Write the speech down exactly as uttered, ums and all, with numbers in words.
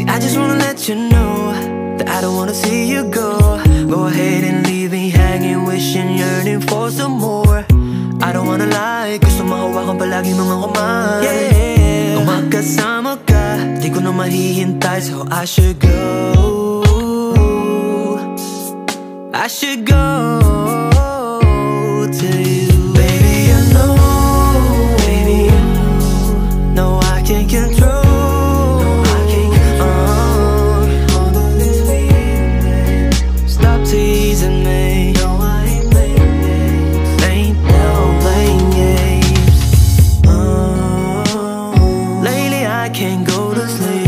See, I just wanna let you know that I don't wanna see you go. Go ahead and leave me hanging, wishing, yearning for some more. I don't wanna lie, gusto mahawakan palagi mga kamay. Yeah, kung magkasama ka, di ko na mahihintay, so I should go. I should go to you. Baby, I know, baby, I know, no, I can't control. Teasing me, no, I ain't playing games. Ain't no playing games. Oh, lately I can't go to sleep.